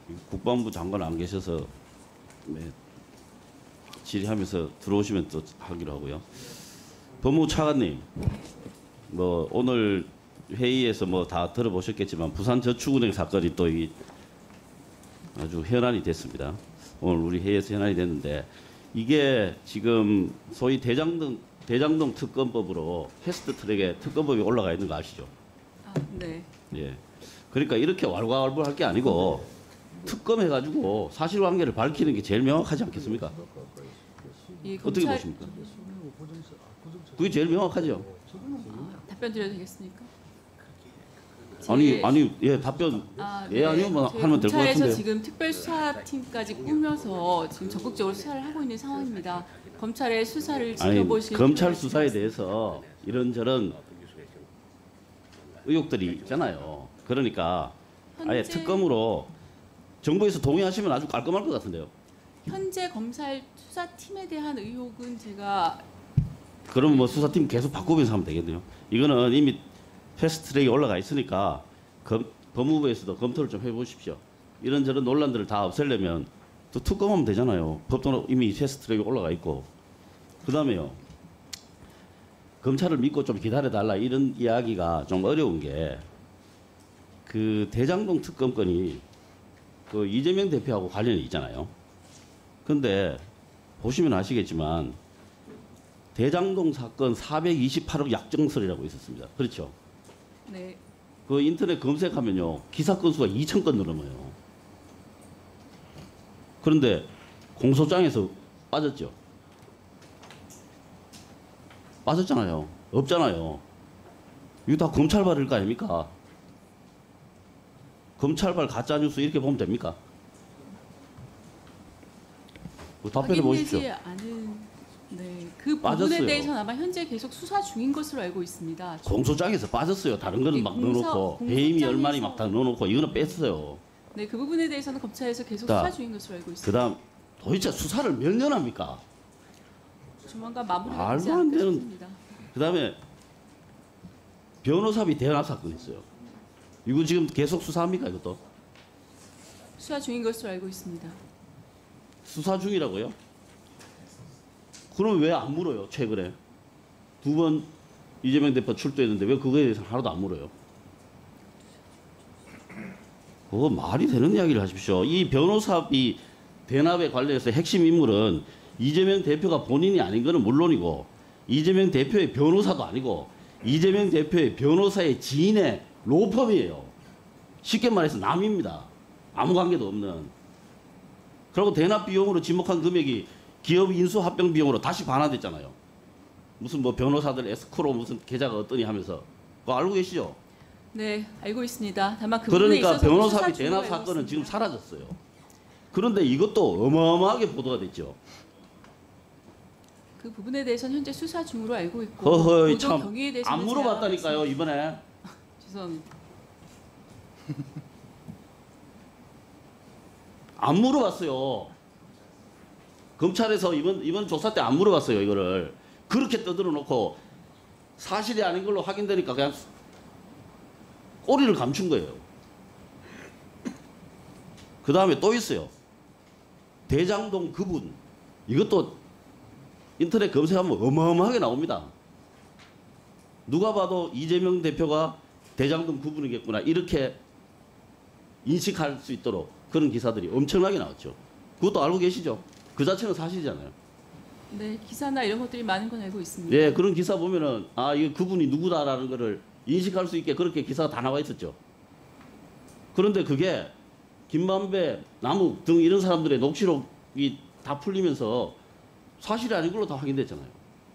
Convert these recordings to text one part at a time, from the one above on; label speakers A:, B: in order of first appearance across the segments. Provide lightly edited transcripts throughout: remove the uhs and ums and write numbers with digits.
A: 국방부 장관 안 계셔서 네, 질의하면서 들어오시면 또 하기로 하고요. 법무부 차관님, 뭐 오늘 회의에서 뭐 다 들어보셨겠지만 부산저축은행 사건이 또 아주 현안이 됐습니다. 오늘 우리 회의에서 현안이 됐는데 이게 지금 소위 대장동 특검법으로 패스트트랙에 특검법이 올라가 있는 거 아시죠?
B: 아, 네.
A: 예. 그러니까 이렇게 왈가왈부할 게 아니고 특검해가지고 사실관계를 밝히는 게 제일 명확하지 않겠습니까?
B: 이
A: 어떻게 보십니까? 그게 제일 명확하죠.
B: 답변 드려도 되겠습니까?
A: 예, 답변 예 아니면 하면 될 것
B: 검찰에서
A: 같은데.
B: 지금 특별수사팀까지 꾸며서 지금 적극적으로 수사를 하고 있는 상황입니다. 검찰의 수사를 지켜보실
A: 검찰
B: 필요가
A: 수사에
B: 있습니다.
A: 대해서 이런저런 의혹들이 있잖아요. 그러니까 아예
B: 현재-
A: 특검으로 정부에서 동의하시면 아주 깔끔할 것 같은데요.
B: 현재 검찰 수사팀에 대한 의혹은 제가
A: 그럼 뭐 수사팀 계속 바꾸면서 하면 되겠네요. 이거는 이미 패스트트랙에 올라가 있으니까 법무부에서도 검토를 좀 해보십시오. 이런저런 논란들을 다 없애려면 또 특검하면 되잖아요. 법도 이미 패스트트랙에 올라가 있고. 그다음에요. 검찰을 믿고 좀 기다려달라 이런 이야기가 좀 어려운 게 그 대장동 특검건이 그 이재명 대표하고 관련이 있잖아요. 근데 보시면 아시겠지만 대장동 사건 428억 약정설이라고 있었습니다. 그렇죠?
B: 네.
A: 그 인터넷 검색하면요. 기사 건수가 2,000건 넘어요. 그런데 공소장에서 빠졌죠. 빠졌잖아요. 없잖아요. 이거 다 검찰발일 거 아닙니까? 검찰발 가짜뉴스 이렇게 보면 됩니까? 답변해 보십시오.
B: 확인되지 않은 그 부분에
A: 빠졌어요.
B: 대해서는 아마 현재 계속 수사 중인 것으로 알고 있습니다.
A: 공소장에서 빠졌어요. 다른 거는 막 넣어놓고 배임이
B: 공소장에서-
A: 얼마니 막 다 넣어놓고 이거는 뺐어요.
B: 네, 그 부분에 대해서는 검찰에서 계속
A: 자,
B: 수사 중인 것으로 알고 있습니다.
A: 그다음 도대체 수사를 몇 년 합니까?
B: 조만간 마무리가
A: 말도
B: 되지
A: 안
B: 않을까
A: 되는-
B: 싶습니다.
A: 그다음에 변호사비 대납 사건 있어요. 이거 지금 계속 수사합니까 이것도?
B: 수사 중인 것으로 알고 있습니다.
A: 수사 중이라고요? 그럼 왜 안 물어요 최근에? 2번 이재명 대표 출두했는데 왜 그거에 대해서 하나도 안 물어요? 그거 말이 되는 이야기를 하십시오. 이 변호사비 대납에 관련해서 핵심 인물은 이재명 대표가 본인이 아닌 거는 물론이고 이재명 대표의 변호사도 아니고 이재명 대표의 변호사의 지인의 로펌이에요. 쉽게 말해서 남입니다. 아무 관계도 없는. 그리고 대납 비용으로 지목한 금액이 기업 인수 합병 비용으로 다시 반환됐잖아요. 무슨 뭐 변호사들 에스코로 무슨 계좌가 어떠니 하면서 그거 알고 계시죠?
B: 네, 알고 있습니다. 다만 그 부분에
A: 그러니까
B: 있어서
A: 변호사비
B: 수사 중으로
A: 대납
B: 알고
A: 사건은 지금
B: 있습니다.
A: 사라졌어요. 그런데 이것도 어마어마하게 보도가 됐죠.
B: 그 부분에 대해서는 현재 수사 중으로 알고 있고
A: 허허이
B: 보도
A: 참
B: 경위에 대해서는
A: 안 물어봤다니까요 이번에.
B: 죄송합니다.
A: 안 물어봤어요. 검찰에서 이번 조사 때 안 물어봤어요 이거를. 그렇게 떠들어 놓고 사실이 아닌 걸로 확인되니까 그냥 꼬리를 감춘 거예요. 그 다음에 또 있어요. 대장동 그분. 이것도 인터넷 검색하면 어마어마하게 나옵니다. 누가 봐도 이재명 대표가 대장동 그분이겠구나 이렇게 인식할 수 있도록 그런 기사들이 엄청나게 나왔죠. 그것도 알고 계시죠? 그 자체는 사실이잖아요.
B: 네, 기사나 이런 것들이 많은 건 알고 있습니다.
A: 예, 그런 기사 보면은 아 이거 그분이 누구다라는 거를 인식할 수 있게 그렇게 기사가 다 나와 있었죠. 그런데 그게 김만배, 남욱 등 이런 사람들의 녹취록이 다 풀리면서 사실이 아닌 걸로 다 확인됐잖아요.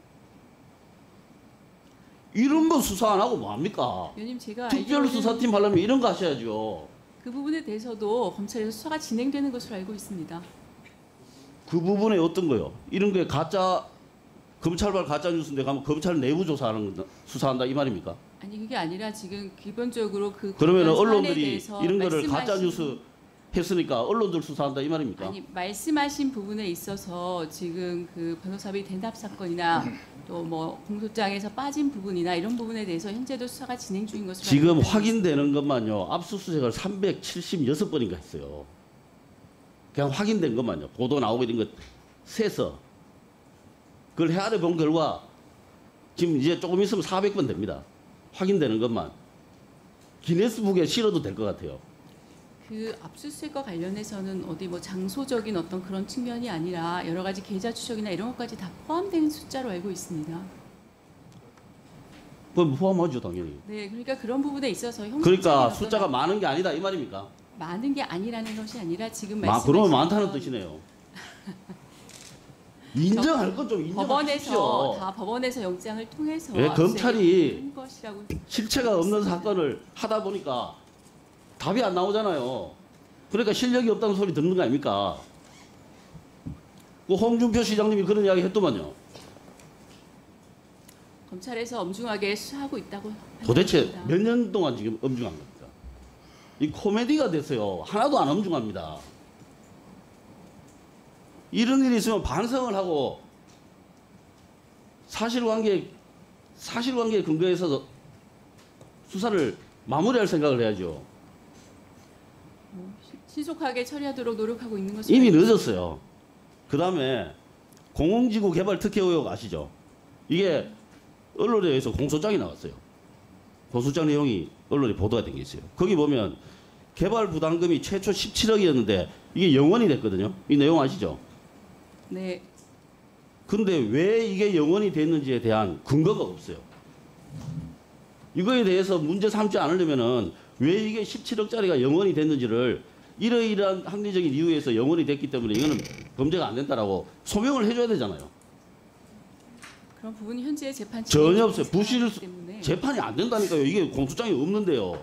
A: 이런 거 수사 안 하고 뭐합니까?
B: 위원님 제가
A: 특별수사팀 하려면 이런 거 하셔야죠.
B: 그 부분에 대해서도 검찰에서 수사가 진행되는 것으로 알고 있습니다.
A: 그 부분에 어떤 거요? 이런 게 가짜 검찰발 가짜 뉴스인데 가면 검찰 내부 조사하는 거 수사한다 이 말입니까?
B: 아니 그게 아니라 지금 기본적으로 그
A: 그러면
B: 관련 사안에
A: 언론들이
B: 대해서
A: 이런 거를
B: 말씀하신-
A: 가짜 뉴스 했으니까 언론들 수사한다 이 말입니까?
B: 아니 말씀하신 부분에 있어서 지금 그 변호사비 대납 사건이나 또 뭐 공소장에서 빠진 부분이나 이런 부분에 대해서 현재도 수사가 진행 중인 것으로
A: 지금
B: 알고 있습니다.
A: 확인되는 것만요. 압수수색을 376번인가 했어요. 그냥 확인된 것만요. 보도 나오고 이런 것 세서 그걸 헤아려 본 결과 지금 이제 조금 있으면 400번 됩니다. 확인되는 것만 기네스북에 실어도 될 것 같아요.
B: 그 압수수색과 관련해서는 어디 뭐 장소적인 어떤 그런 측면이 아니라 여러 가지 계좌 추적이나 이런 것까지 다 포함된 숫자로 알고 있습니다.
A: 그건 포함하죠 당연히.
B: 네, 그러니까 그런 부분에 있어서
A: 그러니까
B: 형식적인
A: 숫자가
B: 어떤
A: 많은 게 아니다 이 말입니까?
B: 많은 게 아니라는 것이 아니라 지금
A: 그러면
B: 말씀하신
A: 많다는
B: 건
A: 뜻이네요. 인정할 건 좀 인정하십시오.
B: 법원에서 영장을 통해서
A: 예, 검찰이
B: 한 것이라고
A: 실체가 없는 사건을 하다 보니까 답이 안 나오잖아요. 그러니까 실력이 없다는 소리 듣는 거 아닙니까? 그 홍준표 시장님이 그런 이야기 했더만요.
B: 검찰에서 엄중하게 수사하고 있다고
A: 도대체
B: 판단합니다.
A: 몇 년 동안 지금 엄중한 겁니까? 이 코미디가 됐어요. 하나도 안 엄중합니다. 이런 일이 있으면 반성을 하고 사실관계에 근거해서 수사를 마무리할 생각을 해야죠.
B: 신속하게 처리하도록 노력하고 있는 것으로
A: 이미
B: 알고
A: 늦었어요. 그 다음에 공공지구 개발 특혜 의혹 아시죠? 이게 언론에 의해서 공소장이 나왔어요. 공소장 내용이 언론에 보도가 된 게 있어요. 거기 보면 개발 부담금이 최초 17억이었는데 이게 0원이 됐거든요. 이 내용 아시죠?
B: 네,
A: 근데 왜 이게 0원이 됐는지에 대한 근거가 없어요. 이거에 대해서 문제 삼지 않으려면은 왜 이게 17억짜리가 0원이 됐는지를 이러이러한 합리적인 이유에서 0원이 됐기 때문에 이거는 범죄가 안 된다라고 소명을 해줘야 되잖아요.
B: 그런 부분이 현재 재판
A: 전혀 없어요. 부실
B: 때문에
A: 재판이 안 된다니까요. 이게 공소장이 없는데요.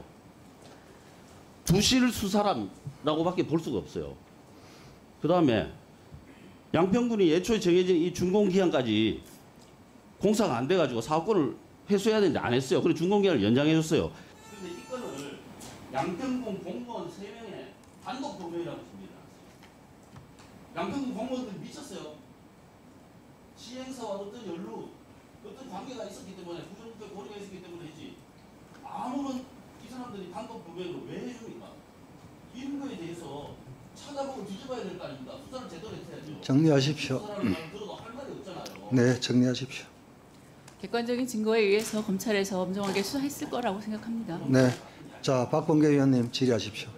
A: 부실 수사람이라고밖에 볼 수가 없어요. 그 다음에 양평군이 애초에 정해진 이 준공기한까지 공사가 안 돼가지고 사업권을 회수해야 되는데 안 했어요. 그래서 준공기한을 연장해줬어요. 근데 이 건을 양평군 공무원 3명의 단독 범행이라고 씁니다. 양평군 공무원들이 미쳤어요. 시행사와 어떤 연루, 어떤 관계가 있었기 때문에 부정부패 고리가 있었기 때문이지 아무런 이 사람들이 단독 범행을 왜 해줍니까? 이런 거에 대해서 찾아보고 뒤져봐야 될 거 아닙니까? 수사를 제대로 해야죠.
C: 정리하십시오.
A: 그 사람을 들어도 할 말이 없잖아요.
C: 네, 정리하십시오.
B: 객관적인 증거에 의해서 검찰에서 엄정하게 수사했을 거라고 생각합니다.
C: 네, 자 박범계 의원님 질의하십시오.